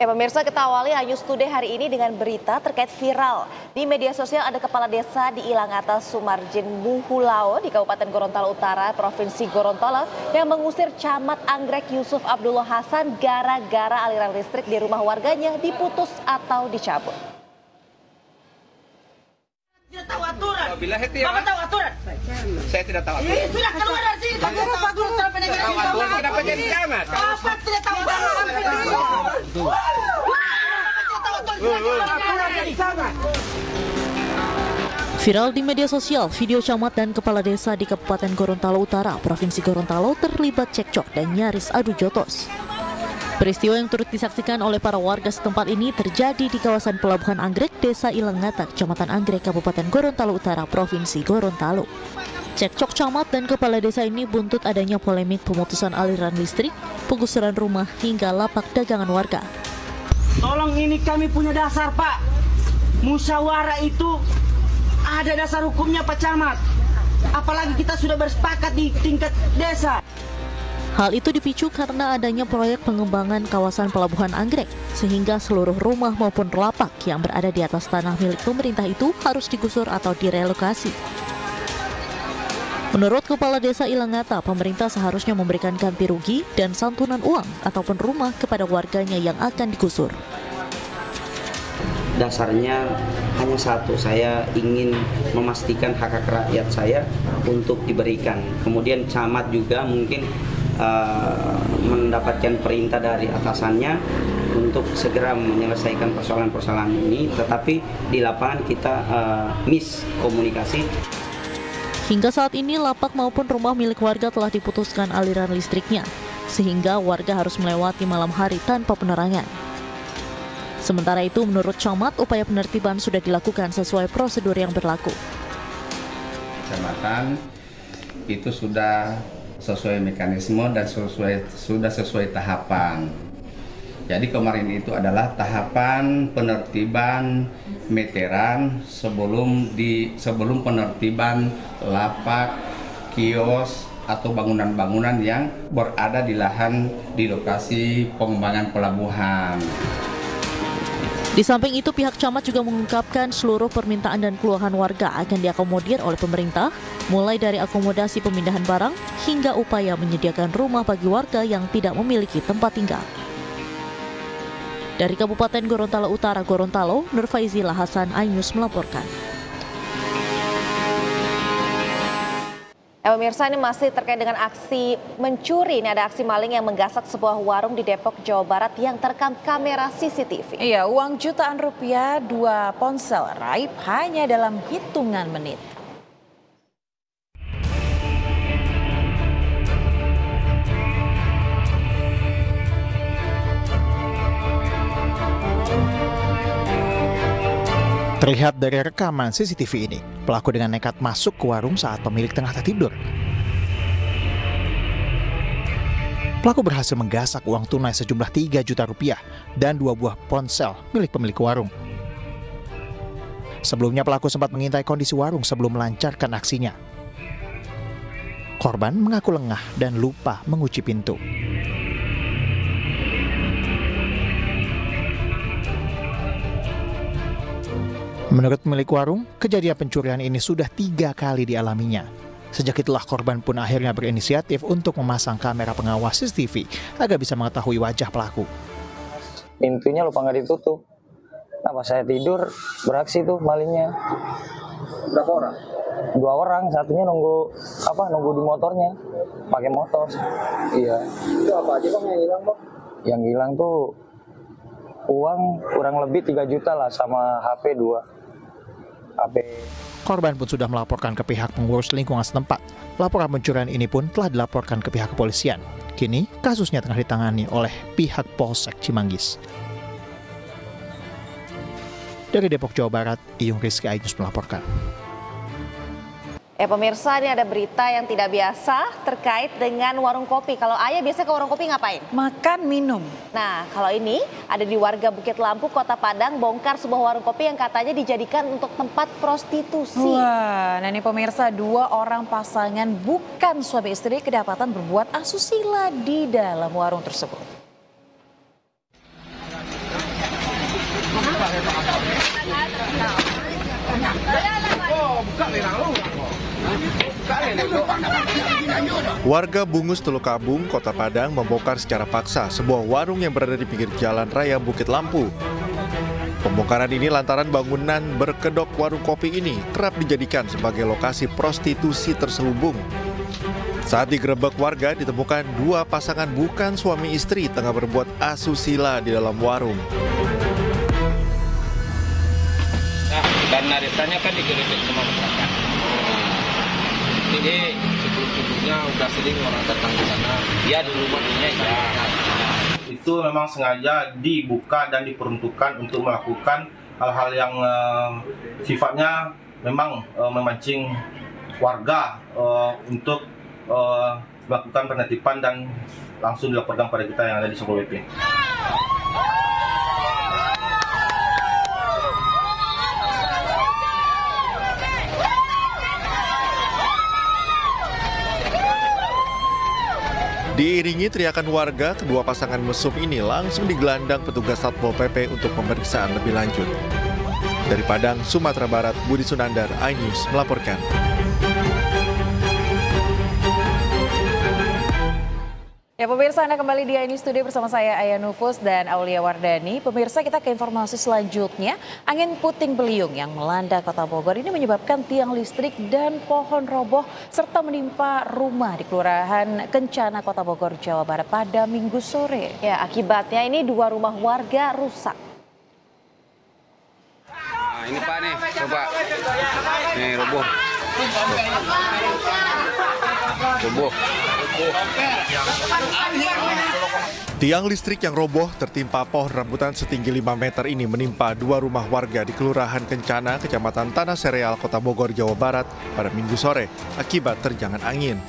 Pemirsa, kita awali News Today hari ini dengan berita terkait viral. Di media sosial ada kepala desa di Ilangata, Sumarjin, Muhulao di Kabupaten Gorontalo Utara, Provinsi Gorontalo yang mengusir Camat Anggrek Yusuf Abdullah Hasan gara-gara aliran listrik di rumah warganya diputus atau dicabut. Tidak tahu aturan. Bapak tahu aturan? Saya tidak tahu aturan. Sudah keluar dari sini. Tahu aturan kenapa jadi camat? Bapak tidak tahu aturan. Viral di media sosial, video camat dan kepala desa di Kabupaten Gorontalo Utara, Provinsi Gorontalo terlibat cekcok dan nyaris adu jotos. Peristiwa yang turut disaksikan oleh para warga setempat ini terjadi di kawasan Pelabuhan Anggrek, Desa Ilangata, Kecamatan Anggrek, Kabupaten Gorontalo Utara, Provinsi Gorontalo. Cekcok camat dan kepala desa ini buntut adanya polemik pemutusan aliran listrik, penggusuran rumah, hingga lapak dagangan warga. Tolong, ini kami punya dasar, Pak. Musyawarah itu ada dasar hukumnya, Pak Camat. Apalagi kita sudah bersepakat di tingkat desa. Hal itu dipicu karena adanya proyek pengembangan kawasan Pelabuhan Anggrek, sehingga seluruh rumah maupun lapak yang berada di atas tanah milik pemerintah itu harus digusur atau direlokasi. Menurut Kepala Desa Ilangata, pemerintah seharusnya memberikan ganti rugi dan santunan uang ataupun rumah kepada warganya yang akan digusur. Dasarnya hanya satu, saya ingin memastikan hak-hak rakyat saya untuk diberikan. Kemudian camat juga mungkin mendapatkan perintah dari atasannya untuk segera menyelesaikan persoalan-persoalan ini, tetapi di lapangan kita miskomunikasi. Hingga saat ini lapak maupun rumah milik warga telah diputuskan aliran listriknya, sehingga warga harus melewati malam hari tanpa penerangan. Sementara itu, menurut camat, upaya penertiban sudah dilakukan sesuai prosedur yang berlaku. Kecamatan itu sudah sesuai mekanisme dan sudah sesuai tahapan. Jadi kemarin itu adalah tahapan penertiban meteran sebelum penertiban lapak, kios atau bangunan-bangunan yang berada di lahan di lokasi pengembangan pelabuhan. Di samping itu, pihak camat juga mengungkapkan seluruh permintaan dan keluhan warga akan diakomodir oleh pemerintah, mulai dari akomodasi pemindahan barang hingga upaya menyediakan rumah bagi warga yang tidak memiliki tempat tinggal. Dari Kabupaten Gorontalo Utara, Gorontalo, Nurfaizila Hasan, iNews melaporkan. Pemirsa, ini masih terkait dengan aksi mencuri. Ini ada aksi maling yang menggasak sebuah warung di Depok, Jawa Barat yang terekam kamera CCTV. Iya, uang jutaan rupiah, 2 ponsel raib hanya dalam hitungan menit. Terlihat dari rekaman CCTV ini, pelaku dengan nekat masuk ke warung saat pemilik tengah tertidur. Pelaku berhasil menggasak uang tunai sejumlah 3 juta rupiah dan 2 buah ponsel milik pemilik warung. Sebelumnya pelaku sempat mengintai kondisi warung sebelum melancarkan aksinya. Korban mengaku lengah dan lupa mengunci pintu. Menurut pemilik warung, kejadian pencurian ini sudah 3 kali dialaminya. Sejak itulah korban pun akhirnya berinisiatif untuk memasang kamera pengawas CCTV agar bisa mengetahui wajah pelaku. Pintunya lupa nggak ditutup. Nah, pas saya tidur beraksi tuh malingnya. Berapa orang? 2 orang, satunya nunggu di motornya, pakai motor. Iya. Itu apa aja Bang yang hilang, Bang? Yang hilang tuh uang kurang lebih 3 juta lah sama HP 2. Korban pun sudah melaporkan ke pihak pengurus lingkungan setempat. Laporan pencurian ini pun telah dilaporkan ke pihak kepolisian. Kini kasusnya tengah ditangani oleh pihak Polsek Cimanggis. Dari Depok, Jawa Barat, Iyung Rizky, iNews melaporkan. Pemirsa, ini ada berita yang tidak biasa terkait dengan warung kopi. Kalau Ayah biasa ke warung kopi ngapain? Makan, minum. Nah, kalau ini ada di warga Bukit Lampu, Kota Padang, bongkar sebuah warung kopi yang katanya dijadikan untuk tempat prostitusi. Wah, nah ini pemirsa, 2 orang pasangan bukan suami istri kedapatan berbuat asusila di dalam warung tersebut. Warga Bungus Telukabung, Kota Padang membongkar secara paksa sebuah warung yang berada di pinggir jalan raya Bukit Lampu. Pembongkaran ini lantaran bangunan berkedok warung kopi ini kerap dijadikan sebagai lokasi prostitusi terselubung. Saat digerebek warga, ditemukan dua pasangan bukan suami istri tengah berbuat asusila di dalam warung. Nah, dan narisanya kan digerebek sama masyarakat. Jadi sebelum-sebelumnya udah sering orang datang ke sana. Ya di rumahnya ya. Itu memang sengaja dibuka dan diperuntukkan untuk melakukan hal-hal yang sifatnya memang memancing warga untuk melakukan penertiban dan langsung dilaporkan pada kita yang ada di Satpol PP. Diiringi teriakan warga, kedua pasangan mesum ini langsung digelandang petugas Satpol PP untuk pemeriksaan lebih lanjut. Dari Padang, Sumatera Barat, Budi Sunandar, iNews melaporkan. Ya pemirsa, Anda kembali di iNews Today bersama saya Aya Nufus dan Aulia Wardani. Pemirsa, kita ke informasi selanjutnya. Angin puting beliung yang melanda Kota Bogor ini menyebabkan tiang listrik dan pohon roboh serta menimpa rumah di Kelurahan Kencana, Kota Bogor, Jawa Barat pada Minggu sore. Ya, akibatnya ini 2 rumah warga rusak. Nah, ini Pak nih, coba. Nih roboh. Roboh. Tiang listrik yang roboh tertimpa pohon rambutan setinggi 5 meter ini menimpa 2 rumah warga di Kelurahan Kencana, Kecamatan Tanah Sereal, Kota Bogor, Jawa Barat pada Minggu sore akibat terjangan angin.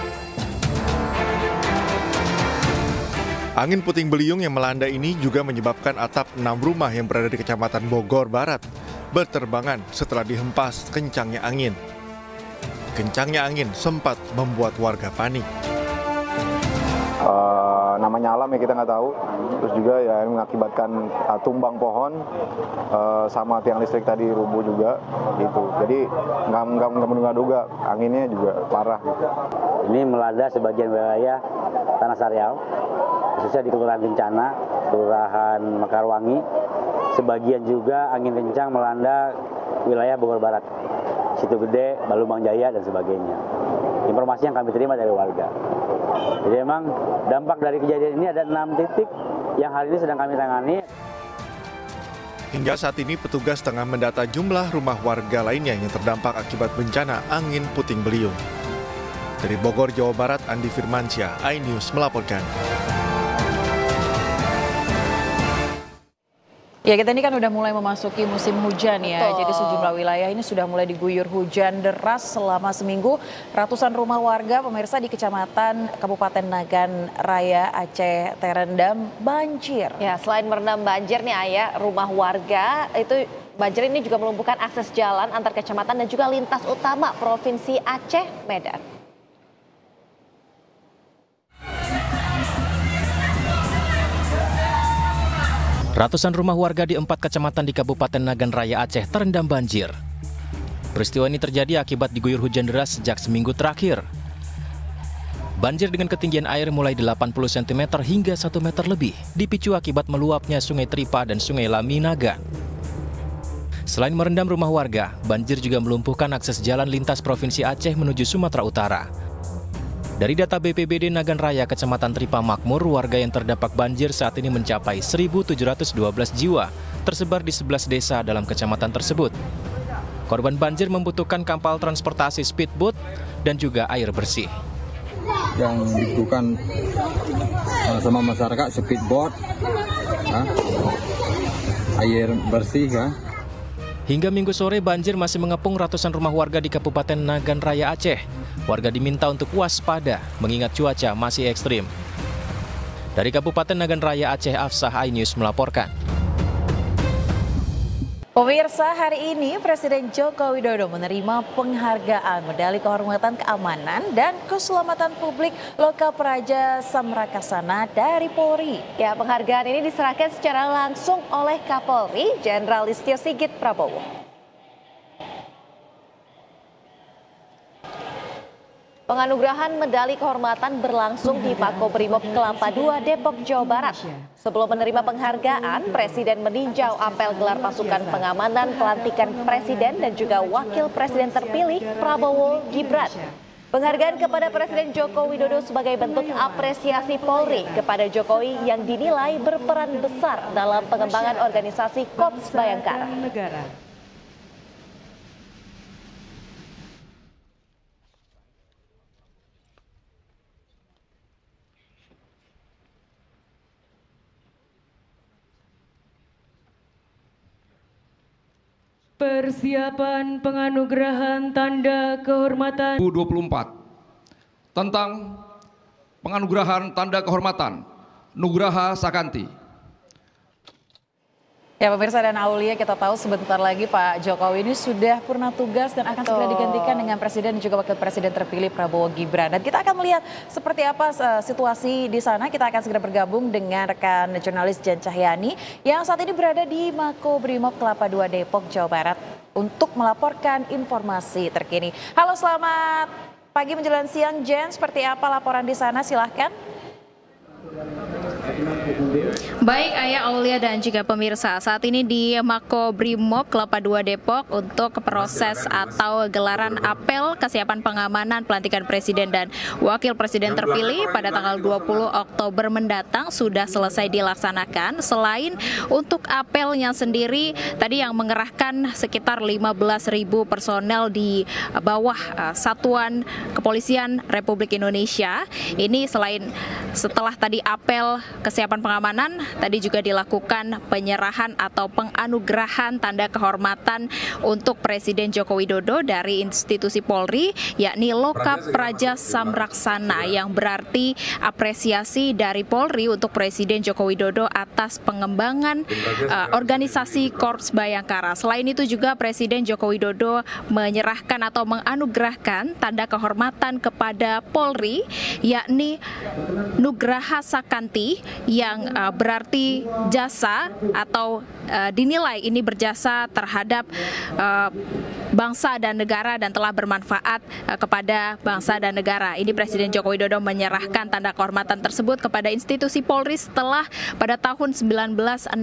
Angin puting beliung yang melanda ini juga menyebabkan atap 6 rumah yang berada di Kecamatan Bogor Barat berterbangan setelah dihempas kencangnya angin. Kencangnya angin sempat membuat warga panik. Namanya alam ya kita nggak tahu, terus juga ya mengakibatkan tumbang pohon sama tiang listrik tadi rubuh juga gitu. Jadi nggak menduga-duga anginnya juga parah. Gitu. Ini melanda sebagian wilayah Tanah Sereal, khususnya di Kelurahan Kencana, Kelurahan Mekarwangi. Sebagian juga angin kencang melanda wilayah Bogor Barat, Situ Gede, Balubang Jaya dan sebagainya. Informasi yang kami terima dari warga. Jadi memang dampak dari kejadian ini ada 6 titik yang hari ini sedang kami tangani. Hingga saat ini petugas tengah mendata jumlah rumah warga lainnya yang terdampak akibat bencana angin puting beliung. Dari Bogor, Jawa Barat, Andi Firmansyah, iNews melaporkan. Ya, kita ini kan udah mulai memasuki musim hujan ya. Betul. Jadi sejumlah wilayah ini sudah mulai diguyur hujan deras selama seminggu. Ratusan rumah warga pemirsa di Kecamatan Kabupaten Nagan Raya Aceh terendam banjir. Ya, selain merendam banjir nih Ayah, rumah warga itu banjir ini juga melumpuhkan akses jalan antar kecamatan dan juga lintas utama Provinsi Aceh Medan. Ratusan rumah warga di 4 kecamatan di Kabupaten Nagan Raya Aceh terendam banjir. Peristiwa ini terjadi akibat diguyur hujan deras sejak seminggu terakhir. Banjir dengan ketinggian air mulai 80 cm hingga 1 meter lebih dipicu akibat meluapnya Sungai Tripa dan Sungai Lami Nagan. Selain merendam rumah warga, banjir juga melumpuhkan akses jalan lintas Provinsi Aceh menuju Sumatera Utara. Dari data BPBD Nagan Raya Kecamatan Tripa Makmur, warga yang terdampak banjir saat ini mencapai 1.712 jiwa, tersebar di 11 desa dalam kecamatan tersebut. Korban banjir membutuhkan kapal transportasi speedboat dan juga air bersih. Yang dibutuhkan sama masyarakat speedboat, air bersih ya. Hingga Minggu sore banjir masih mengepung ratusan rumah warga di Kabupaten Nagan Raya Aceh. Warga diminta untuk waspada mengingat cuaca masih ekstrim. Dari Kabupaten Nagan Raya Aceh, Afsah, iNews melaporkan. Pemirsa, hari ini Presiden Joko Widodo menerima penghargaan Medali Kehormatan Keamanan dan Keselamatan Publik Loka Praja Samrakasana dari Polri. Ya, penghargaan ini diserahkan secara langsung oleh Kapolri Jenderal Listio Sigit Prabowo. Penganugerahan medali kehormatan berlangsung di Makobrimob Kelapa II, Depok, Jawa Barat. Sebelum menerima penghargaan, Presiden meninjau apel gelar pasukan pengamanan pelantikan Presiden dan juga Wakil Presiden terpilih Prabowo Gibran. Penghargaan kepada Presiden Joko Widodo sebagai bentuk apresiasi Polri kepada Jokowi yang dinilai berperan besar dalam pengembangan organisasi Korps Bayangkara. Persiapan penganugerahan tanda kehormatan 2024 tentang penganugerahan tanda kehormatan Nugraha Sakanti. Ya pemirsa dan Aulia, kita tahu sebentar lagi Pak Jokowi ini sudah purna tugas dan akan segera digantikan dengan Presiden dan juga Wakil Presiden terpilih Prabowo Gibran. Dan kita akan melihat seperti apa situasi di sana. Kita akan segera bergabung dengan rekan jurnalis Jan Cahyani yang saat ini berada di Makobrimob Kelapa II, Depok, Jawa Barat untuk melaporkan informasi terkini. Halo, selamat pagi menjelang siang Jan, seperti apa laporan di sana? Silahkan. Baik Ayah, Aulia dan juga pemirsa, saat ini di Makobrimob Kelapa II Depok untuk proses atau gelaran apel kesiapan pengamanan pelantikan Presiden dan Wakil Presiden terpilih pada tanggal 20 Oktober mendatang sudah selesai dilaksanakan. Selain untuk apelnya sendiri, tadi yang mengerahkan sekitar 15.000 personel di bawah Satuan Kepolisian Republik Indonesia. Ini selain setelah tadi apel kesiapan pengamanan, tadi juga dilakukan penyerahan atau penganugerahan tanda kehormatan untuk Presiden Joko Widodo dari institusi Polri, yakni Loka Praja Samraksana, yang berarti apresiasi dari Polri untuk Presiden Joko Widodo atas pengembangan organisasi Korps Bayangkara. Selain itu juga Presiden Joko Widodo menyerahkan atau menganugerahkan tanda kehormatan kepada Polri, yakni Nugraha Sakanti, yang berarti jasa atau dinilai ini berjasa terhadap bangsa dan negara dan telah bermanfaat kepada bangsa dan negara. Ini Presiden Joko Widodo menyerahkan tanda kehormatan tersebut kepada institusi Polri setelah pada tahun 1961.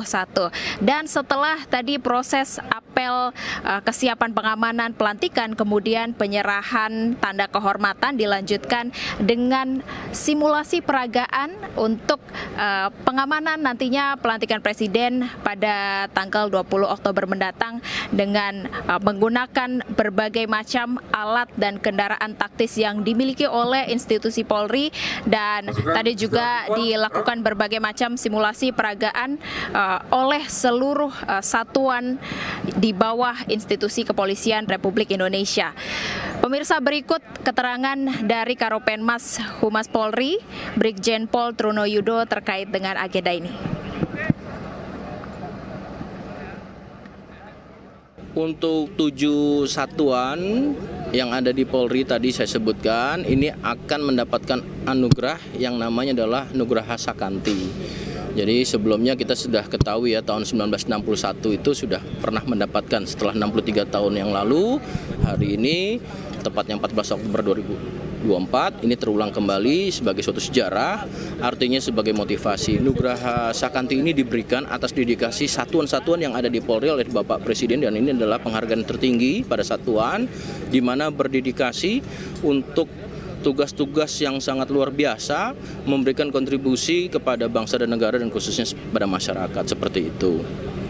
Dan setelah tadi proses apel kesiapan pengamanan pelantikan, kemudian penyerahan tanda kehormatan dilanjutkan dengan simulasi peragaan untuk pengamanan nantinya pelantikan Presiden pada tanggal 20 Oktober mendatang dengan menggunakan berbagai macam alat dan kendaraan taktis yang dimiliki oleh institusi Polri, dan tadi juga dilakukan berbagai macam simulasi peragaan oleh seluruh satuan di bawah institusi Kepolisian Republik Indonesia. Pemirsa, berikut keterangan dari Karopenmas Humas Polri, Brigjen Pol Trunoyudo terkait dengan agenda ini. Untuk 7 satuan yang ada di Polri tadi saya sebutkan, ini akan mendapatkan anugerah yang namanya adalah Nugraha Sakanti. Jadi sebelumnya kita sudah ketahui ya, tahun 1961 itu sudah pernah mendapatkan setelah 63 tahun yang lalu. Hari ini tepatnya 14 Oktober 2024 ini terulang kembali sebagai suatu sejarah, artinya sebagai motivasi. Nugraha Sakanti ini diberikan atas dedikasi satuan-satuan yang ada di Polri oleh Bapak Presiden, dan ini adalah penghargaan tertinggi pada satuan di mana berdedikasi untuk tugas-tugas yang sangat luar biasa, memberikan kontribusi kepada bangsa dan negara dan khususnya pada masyarakat, seperti itu.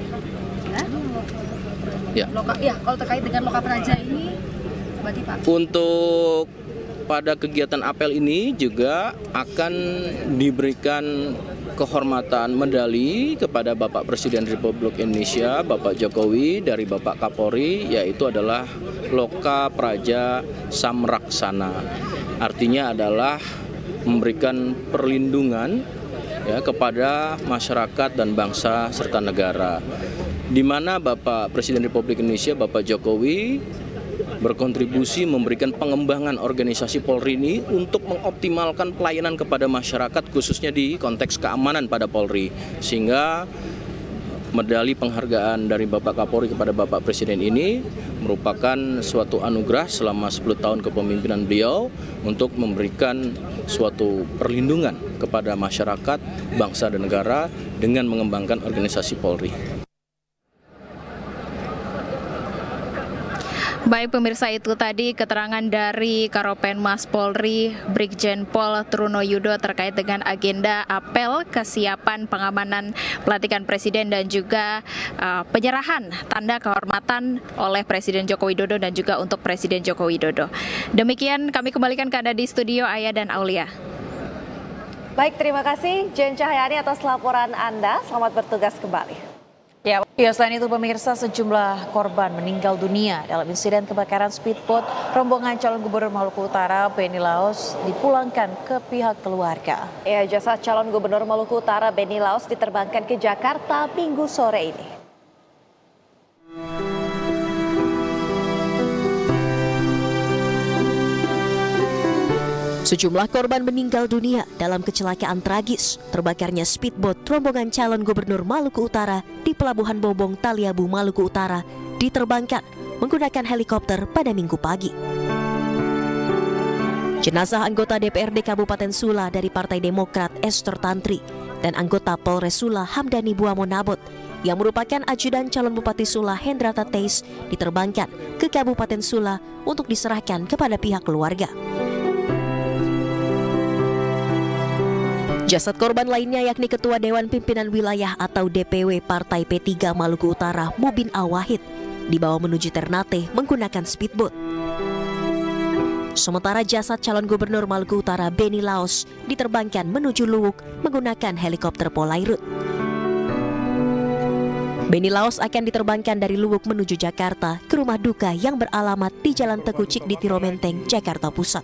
Ya, kalau terkait dengan Loka Praja ini, berarti Pak? Untuk pada kegiatan apel ini juga akan diberikan kehormatan medali kepada Bapak Presiden Republik Indonesia, Bapak Jokowi, dari Bapak Kapolri, yaitu adalah Loka Praja Samraksana. Artinya adalah memberikan perlindungan ya kepada masyarakat dan bangsa serta negara, di mana Bapak Presiden Republik Indonesia, Bapak Jokowi, berkontribusi memberikan pengembangan organisasi Polri ini untuk mengoptimalkan pelayanan kepada masyarakat, khususnya di konteks keamanan pada Polri, sehingga medali penghargaan dari Bapak Kapolri kepada Bapak Presiden ini merupakan suatu anugerah selama 10 tahun kepemimpinan beliau untuk memberikan suatu perlindungan kepada masyarakat, bangsa dan negara dengan mengembangkan organisasi Polri. Baik pemirsa, itu tadi keterangan dari Karopenmas Polri Brigjen Pol Truno Yudo terkait dengan agenda apel kesiapan pengamanan pelantikan Presiden dan juga penyerahan tanda kehormatan oleh Presiden Joko Widodo dan juga untuk Presiden Joko Widodo. Demikian kami kembalikan ke Anda di studio, Ayah dan Aulia. Baik, terima kasih Jen Cahyani atas laporan Anda. Selamat bertugas kembali. Ya, selain itu pemirsa, sejumlah korban meninggal dunia dalam insiden kebakaran speedboat rombongan calon gubernur Maluku Utara Benny Laos dipulangkan ke pihak keluarga. Ya, jasad calon gubernur Maluku Utara Benny Laos diterbangkan ke Jakarta Minggu sore ini. Sejumlah korban meninggal dunia dalam kecelakaan tragis terbakarnya speedboat rombongan calon gubernur Maluku Utara di Pelabuhan Bobong, Taliabu, Maluku Utara diterbangkan menggunakan helikopter pada Minggu pagi. Jenazah anggota DPRD Kabupaten Sula dari Partai Demokrat Esther Tantri dan anggota Polres Sula Hamdani Buamo Nabot yang merupakan ajudan calon Bupati Sula Hendra Tateis diterbangkan ke Kabupaten Sula untuk diserahkan kepada pihak keluarga. Jasad korban lainnya yakni Ketua Dewan Pimpinan Wilayah atau DPW Partai P3 Maluku Utara Mubin Awahid dibawa menuju Ternate menggunakan speedboat. Sementara jasad calon gubernur Maluku Utara Benny Laos diterbangkan menuju Luwuk menggunakan helikopter Polairut. Benny Laos akan diterbangkan dari Luwuk menuju Jakarta ke rumah duka yang beralamat di Jalan Teguh Cikditiro Menteng, Jakarta Pusat.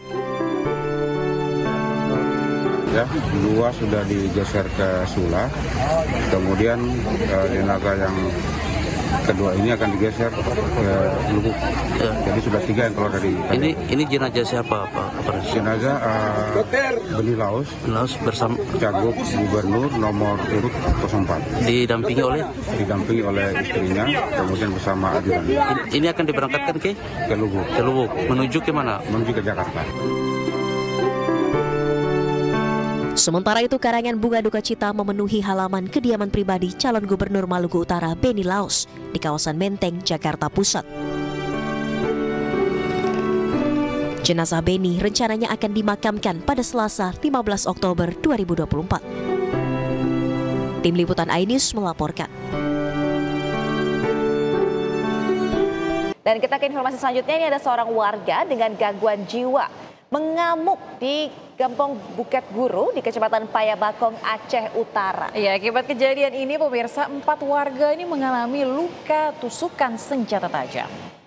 Ya, dua sudah digeser ke Sula, kemudian jenazah yang kedua ini akan digeser ke Luwuk. Ya. Jadi sudah 3 yang keluar dari. Ini jenazah siapa, Pak? Jenazah Benny Laos bersama Cagup Gubernur nomor urut 04. Didampingi oleh istrinya, kemudian bersama ajudan. Ini akan diberangkatkan ke Luwuk. Ke Luwuk. Menuju ke mana? Menuju ke Jakarta. Sementara itu, karangan bunga duka cita memenuhi halaman kediaman pribadi calon gubernur Maluku Utara Benny Laos di kawasan Menteng, Jakarta Pusat. Jenazah Benny rencananya akan dimakamkan pada Selasa 15 Oktober 2024. Tim Liputan iNews melaporkan. Dan kita ke informasi selanjutnya, ini ada seorang warga dengan gangguan jiwa mengamuk di Kampung Bukit Guru di Kecamatan Payabakong, Aceh Utara. Ya, akibat kejadian ini pemirsa, 4 warga ini mengalami luka tusukan senjata tajam.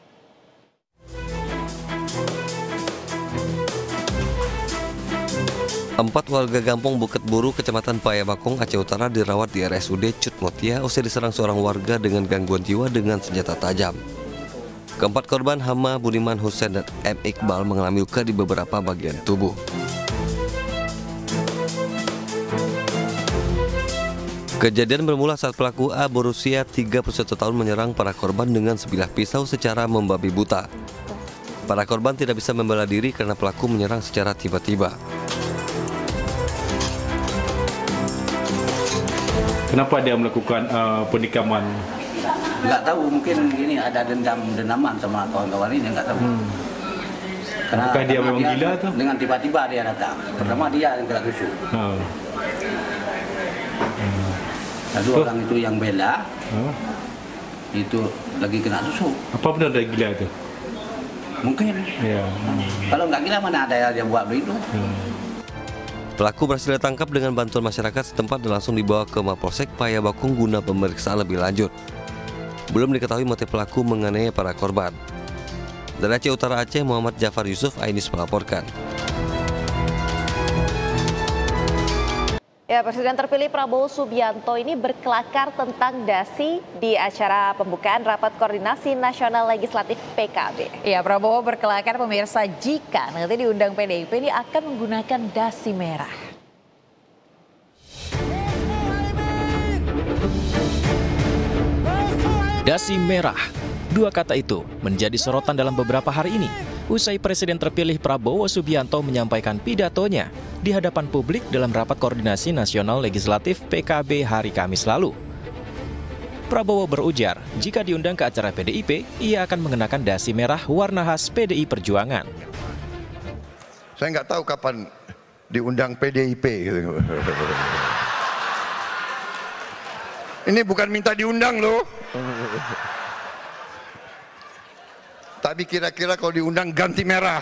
Empat warga Kampung Bukit Buru, Kecamatan Payabakong, Aceh Utara dirawat di RSUD Cut Motia usai diserang seorang warga dengan gangguan jiwa dengan senjata tajam. Keempat korban Hama, Budiman, Hussein, dan M. Iqbal mengalami luka di beberapa bagian tubuh. Kejadian bermula saat pelaku A berusia 31 tahun menyerang para korban dengan sebilah pisau secara membabi buta. Para korban tidak bisa membela diri karena pelaku menyerang secara tiba-tiba. Kenapa dia melakukan penikaman? Nggak tahu, mungkin ini ada dendaman sama kawan-kawan ini, nggak tahu. Apakah dia memang gila atau? Dengan tiba-tiba dia datang. Pertama dia yang kena tusuk. Lalu orang itu yang bela, itu lagi kena tusuk. Apa benar dia gila itu? Mungkin. Ya. Kalau nggak gila mana ada yang buat begitu. Pelaku berhasil ditangkap dengan bantuan masyarakat setempat dan langsung dibawa ke Mapolsek Payabakong guna pemeriksaan lebih lanjut. Belum diketahui motif pelaku menganiaya para korban. Dari Aceh Utara Aceh, Muhammad Jafar Yusuf, iNews melaporkan. Ya, Presiden terpilih Prabowo Subianto ini berkelakar tentang dasi di acara pembukaan Rapat Koordinasi Nasional Legislatif PKB. Ya, Prabowo berkelakar pemirsa jika nanti diundang PDIP ini akan menggunakan dasi merah. Dasi merah. Dua kata itu menjadi sorotan dalam beberapa hari ini usai Presiden terpilih Prabowo Subianto menyampaikan pidatonya di hadapan publik dalam Rapat Koordinasi Nasional Legislatif PKB hari Kamis lalu. Prabowo berujar jika diundang ke acara PDIP, ia akan mengenakan dasi merah warna khas PDI Perjuangan. Saya nggak tahu kapan diundang PDIP. Ini bukan minta diundang loh. Tapi kira-kira kalau diundang ganti merah.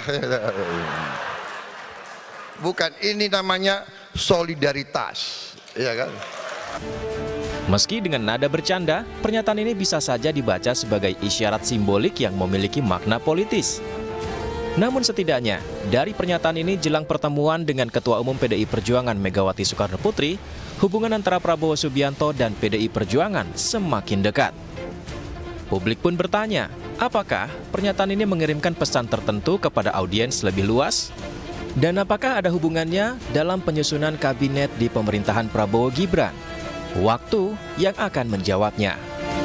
Bukan, ini namanya solidaritas, ya kan? Meski dengan nada bercanda, pernyataan ini bisa saja dibaca sebagai isyarat simbolik yang memiliki makna politis. Namun setidaknya, dari pernyataan ini jelang pertemuan dengan Ketua Umum PDI Perjuangan Megawati Soekarno Putri, hubungan antara Prabowo Subianto dan PDI Perjuangan semakin dekat. Publik pun bertanya, apakah pernyataan ini mengirimkan pesan tertentu kepada audiens lebih luas? Dan apakah ada hubungannya dalam penyusunan kabinet di pemerintahan Prabowo Gibran? Waktu yang akan menjawabnya.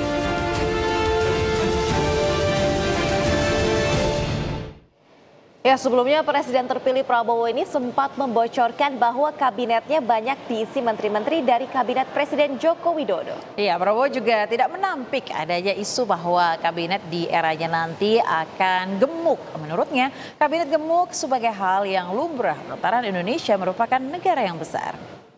Ya, sebelumnya Presiden terpilih Prabowo ini sempat membocorkan bahwa kabinetnya banyak diisi menteri-menteri dari kabinet Presiden Joko Widodo. Iya, Prabowo juga tidak menampik adanya isu bahwa kabinet di eranya nanti akan gemuk. Menurutnya, kabinet gemuk sebagai hal yang lumrah lantaran Indonesia merupakan negara yang besar.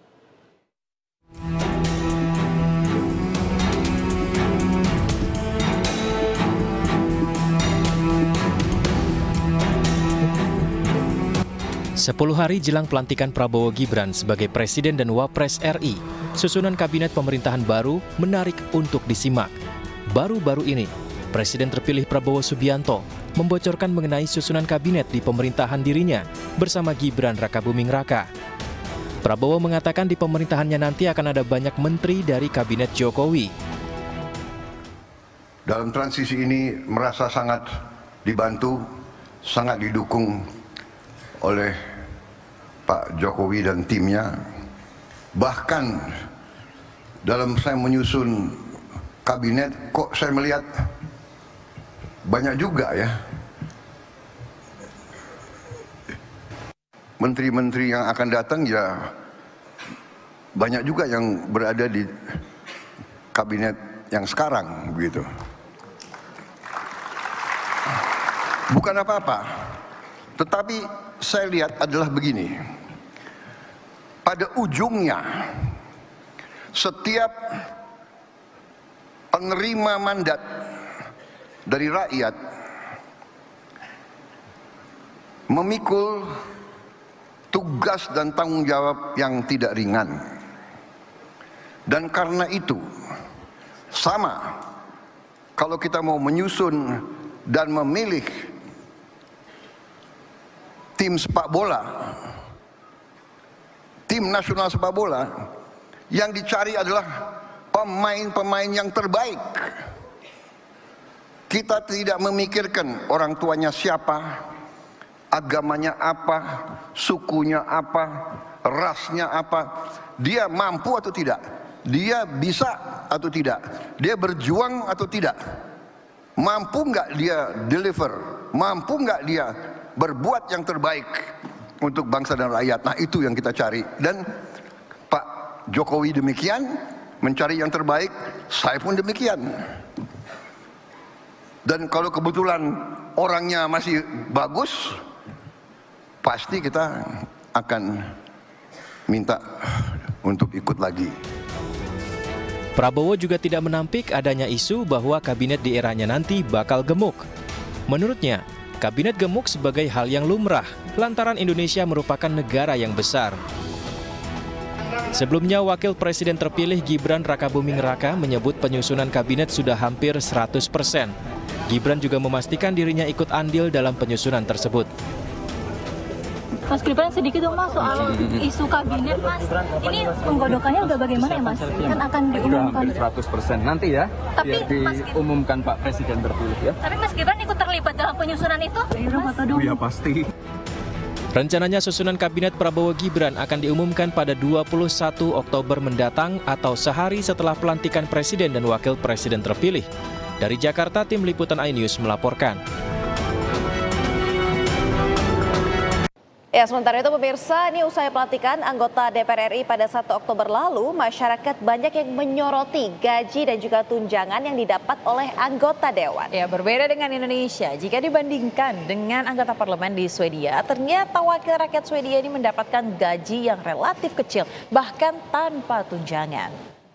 Sepuluh hari jelang pelantikan Prabowo Gibran sebagai Presiden dan Wapres RI, susunan kabinet pemerintahan baru menarik untuk disimak. Baru-baru ini, Presiden terpilih Prabowo Subianto membocorkan mengenai susunan kabinet di pemerintahan dirinya bersama Gibran Rakabuming Raka. Prabowo mengatakan di pemerintahannya nanti akan ada banyak menteri dari kabinet Jokowi. Dalam transisi ini merasa sangat dibantu, sangat didukung oleh Pak Jokowi dan timnya. Bahkan dalam saya menyusun kabinet, kok saya melihat banyak juga ya menteri-menteri yang akan datang, ya banyak juga yang berada di kabinet yang sekarang begitu. Bukan apa-apa, tetapi saya lihat adalah begini, pada ujungnya setiap penerima mandat dari rakyat memikul tugas dan tanggung jawab yang tidak ringan. Dan karena itu sama kalau kita mau menyusun dan memilih tim sepak bola, tim nasional sepak bola, yang dicari adalah pemain-pemain yang terbaik. Kita tidak memikirkan orang tuanya siapa, agamanya apa, sukunya apa, rasnya apa, dia mampu atau tidak, dia bisa atau tidak, dia berjuang atau tidak, mampu nggak dia deliver, mampu nggak dia berbuat yang terbaik untuk bangsa dan rakyat. Nah, itu yang kita cari. Dan Pak Jokowi demikian, mencari yang terbaik, saya pun demikian. Dan kalau kebetulan orangnya masih bagus, pasti kita akan minta untuk ikut lagi. Prabowo juga tidak menampik adanya isu bahwa kabinet di eranya nanti bakal gemuk. Menurutnya, kabinet gemuk sebagai hal yang lumrah, lantaran Indonesia merupakan negara yang besar. Sebelumnya, Wakil Presiden terpilih Gibran Rakabuming Raka menyebut penyusunan kabinet sudah hampir 100%. Gibran juga memastikan dirinya ikut andil dalam penyusunan tersebut. Mas Gibran, sedikit dong Mas soal isu kabinet Mas. Ini penggodokannya udah bagaimana ya Mas? Kan akan diumumkan. Udah hampir 100% nanti ya. Tapi diumumkan Pak Presiden terpilih ya. Tapi Mas Gibran ikut terlibat dalam penyusunan itu? Oh ya pasti. Rencananya susunan kabinet Prabowo Gibran akan diumumkan pada 21 Oktober mendatang atau sehari setelah pelantikan Presiden dan Wakil Presiden terpilih. Dari Jakarta, tim liputan iNews melaporkan. Ya, sementara itu pemirsa, ini usai pelantikan anggota DPR RI pada 1 Oktober lalu, masyarakat banyak yang menyoroti gaji dan juga tunjangan yang didapat oleh anggota dewan. Ya, berbeda dengan Indonesia, jika dibandingkan dengan anggota parlemen di Swedia, ternyata wakil rakyat Swedia ini mendapatkan gaji yang relatif kecil, bahkan tanpa tunjangan.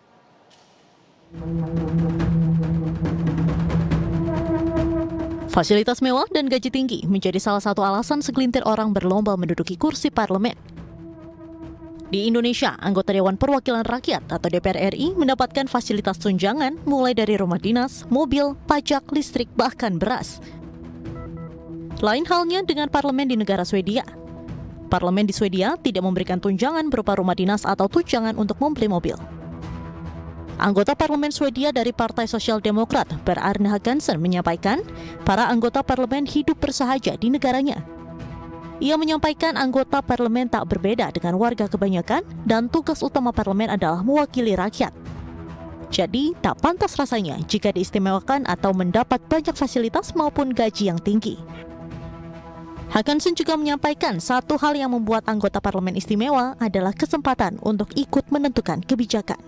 Fasilitas mewah dan gaji tinggi menjadi salah satu alasan segelintir orang berlomba menduduki kursi parlemen. Di Indonesia, anggota Dewan Perwakilan Rakyat atau DPR RI mendapatkan fasilitas tunjangan mulai dari rumah dinas, mobil, pajak, listrik, bahkan beras. Lain halnya dengan parlemen di negara Swedia. Parlemen di Swedia tidak memberikan tunjangan berupa rumah dinas atau tunjangan untuk membeli mobil. Anggota parlemen Swedia dari Partai Sosial Demokrat, Per Arne Hakansen, menyampaikan para anggota parlemen hidup bersahaja di negaranya. Ia menyampaikan anggota parlemen tak berbeda dengan warga kebanyakan dan tugas utama parlemen adalah mewakili rakyat. Jadi, tak pantas rasanya jika diistimewakan atau mendapat banyak fasilitas maupun gaji yang tinggi. Hakansen juga menyampaikan satu hal yang membuat anggota parlemen istimewa adalah kesempatan untuk ikut menentukan kebijakan.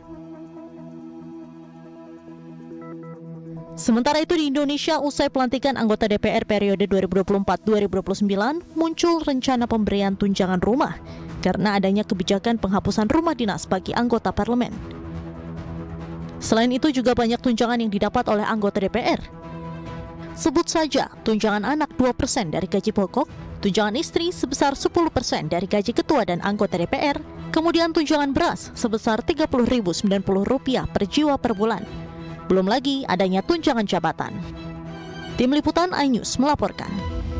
Sementara itu di Indonesia, usai pelantikan anggota DPR periode 2024-2029, muncul rencana pemberian tunjangan rumah karena adanya kebijakan penghapusan rumah dinas bagi anggota parlemen. Selain itu juga banyak tunjangan yang didapat oleh anggota DPR. Sebut saja tunjangan anak 2% dari gaji pokok, tunjangan istri sebesar 10% dari gaji ketua dan anggota DPR, kemudian tunjangan beras sebesar Rp30.090 per jiwa per bulan. Belum lagi adanya tunjangan jabatan. Tim liputan iNews melaporkan.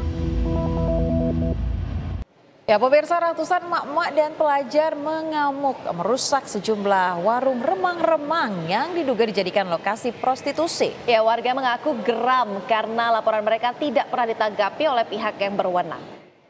Ya, pemirsa, ratusan emak-emak dan pelajar mengamuk merusak sejumlah warung remang-remang yang diduga dijadikan lokasi prostitusi. Ya, warga mengaku geram karena laporan mereka tidak pernah ditanggapi oleh pihak yang berwenang.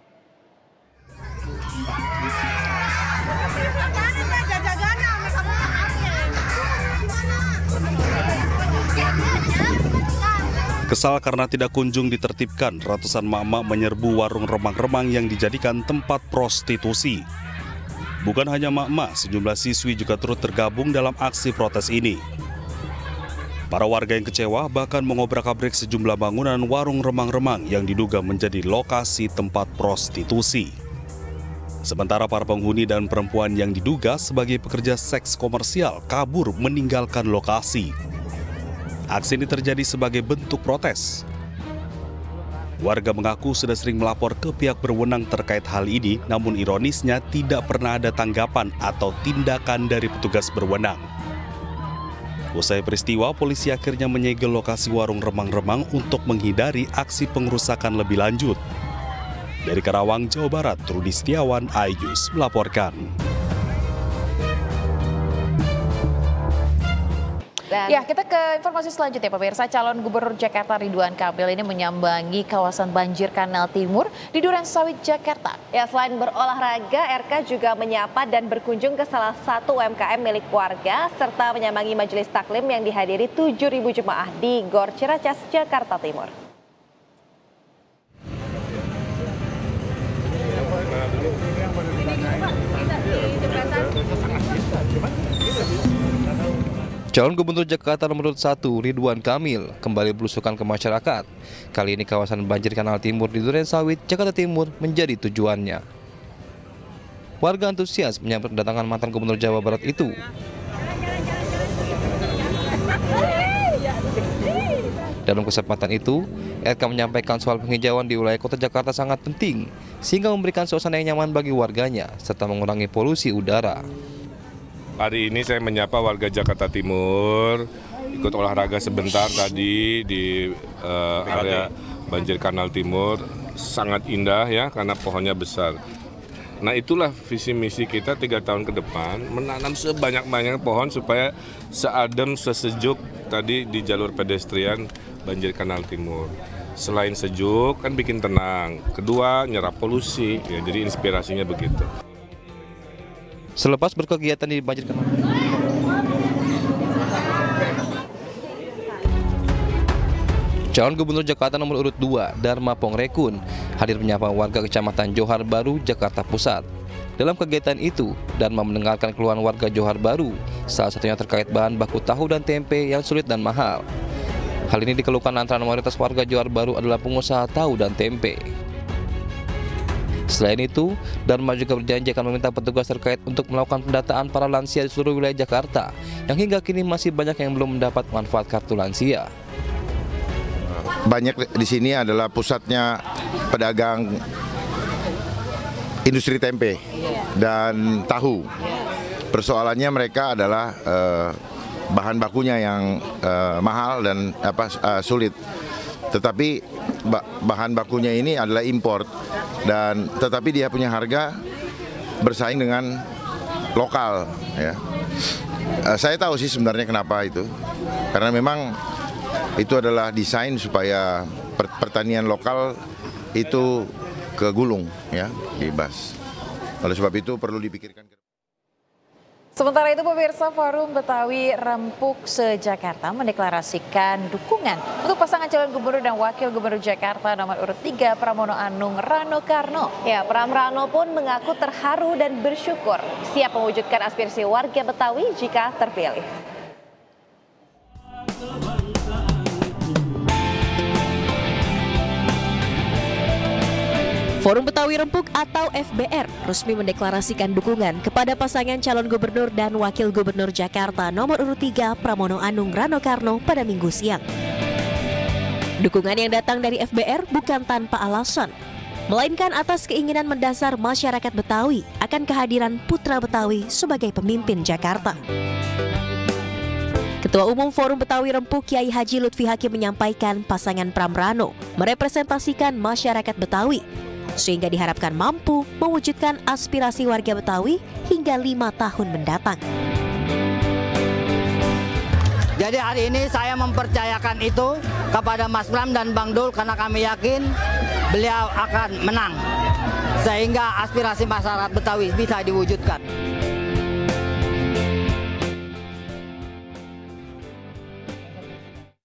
Kesal karena tidak kunjung ditertibkan, ratusan emak-emak menyerbu warung remang-remang yang dijadikan tempat prostitusi. Bukan hanya emak-emak, sejumlah siswi juga turut tergabung dalam aksi protes ini. Para warga yang kecewa bahkan mengobrak-abrik sejumlah bangunan warung remang-remang yang diduga menjadi lokasi tempat prostitusi. Sementara para penghuni dan perempuan yang diduga sebagai pekerja seks komersial kabur meninggalkan lokasi. Aksi ini terjadi sebagai bentuk protes. Warga mengaku sudah sering melapor ke pihak berwenang terkait hal ini, namun ironisnya tidak pernah ada tanggapan atau tindakan dari petugas berwenang. Usai peristiwa, polisi akhirnya menyegel lokasi warung remang-remang untuk menghindari aksi pengerusakan lebih lanjut. Dari Karawang, Jawa Barat, Rudi Setiawan, iNews melaporkan. Ya, kita ke informasi selanjutnya, pemirsa. Calon Gubernur Jakarta Ridwan Kamil ini menyambangi kawasan banjir Kanal Timur di Durensawit, Jakarta. Ya, selain berolahraga, RK juga menyapa dan berkunjung ke salah satu UMKM milik warga serta menyambangi majelis taklim yang dihadiri 7.000 jemaah di Gor Ciracas, Jakarta Timur. Calon Gubernur Jakarta nomor 1 Ridwan Kamil kembali belusukan ke masyarakat. Kali ini kawasan banjir Kanal Timur di Durensawit, Jakarta Timur menjadi tujuannya. Warga antusias menyambut kedatangan mantan Gubernur Jawa Barat itu. Dalam kesempatan itu, RK menyampaikan soal penghijauan di wilayah kota Jakarta sangat penting, sehingga memberikan suasana yang nyaman bagi warganya, serta mengurangi polusi udara. Hari ini saya menyapa warga Jakarta Timur, ikut olahraga sebentar tadi di area banjir Kanal Timur. Sangat indah ya, karena pohonnya besar. Nah, itulah visi misi kita 3 tahun ke depan, menanam sebanyak-banyak pohon supaya seadem, sesejuk tadi di jalur pedestrian banjir Kanal Timur. Selain sejuk, kan bikin tenang. Kedua, nyerap polusi, ya, jadi inspirasinya begitu. Selepas berkegiatan di banjir Kanal Calon Gubernur Jakarta nomor urut 2, Dharma Pongrekun, hadir menyapa warga Kecamatan Johar Baru, Jakarta Pusat. Dalam kegiatan itu, Dharma mendengarkan keluhan warga Johar Baru, salah satunya terkait bahan baku tahu dan tempe yang sulit dan mahal. Hal ini dikeluhkan antara mayoritas warga Johar Baru adalah pengusaha tahu dan tempe. Selain itu, Dharma juga berjanji akan meminta petugas terkait untuk melakukan pendataan para lansia di seluruh wilayah Jakarta, yang hingga kini masih banyak yang belum mendapat manfaat kartu lansia. Banyak di sini adalah pusatnya pedagang industri tempe dan tahu. Persoalannya mereka adalah bahan bakunya yang mahal dan sulit. Tetapi bahan bakunya ini adalah import, dan tetapi dia punya harga bersaing dengan lokal. Ya. Saya tahu sih sebenarnya kenapa itu, karena memang itu adalah desain supaya pertanian lokal itu kegulung, ya, bebas. Oleh sebab itu perlu dipikirkan. Sementara itu pemirsa, Forum Betawi Rempuk se-Jakarta mendeklarasikan dukungan untuk pasangan calon gubernur dan wakil gubernur Jakarta nomor urut 3 Pramono Anung Rano Karno. Ya, Pram Rano pun mengaku terharu dan bersyukur siap mewujudkan aspirasi warga Betawi jika terpilih. Forum Betawi Rempuk atau FBR resmi mendeklarasikan dukungan kepada pasangan calon gubernur dan wakil gubernur Jakarta nomor urut 3 Pramono Anung Rano Karno pada Minggu siang. Dukungan yang datang dari FBR bukan tanpa alasan, melainkan atas keinginan mendasar masyarakat Betawi akan kehadiran putra Betawi sebagai pemimpin Jakarta. Ketua Umum Forum Betawi Rempuk Kiai Haji Lutfi Hakim menyampaikan pasangan Pram Rano merepresentasikan masyarakat Betawi, sehingga diharapkan mampu mewujudkan aspirasi warga Betawi hingga 5 tahun mendatang. Jadi hari ini saya mempercayakan itu kepada Mas Pram dan Bang Dul karena kami yakin beliau akan menang, sehingga aspirasi masyarakat Betawi bisa diwujudkan.